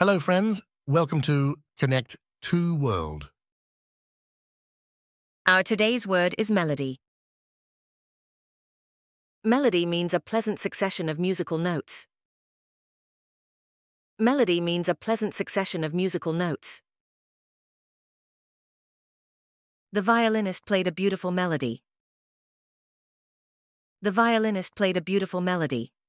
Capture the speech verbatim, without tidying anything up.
Hello, friends. Welcome to Connect to World. Our today's word is melody. Melody means a pleasant succession of musical notes. Melody means a pleasant succession of musical notes. The violinist played a beautiful melody. The violinist played a beautiful melody.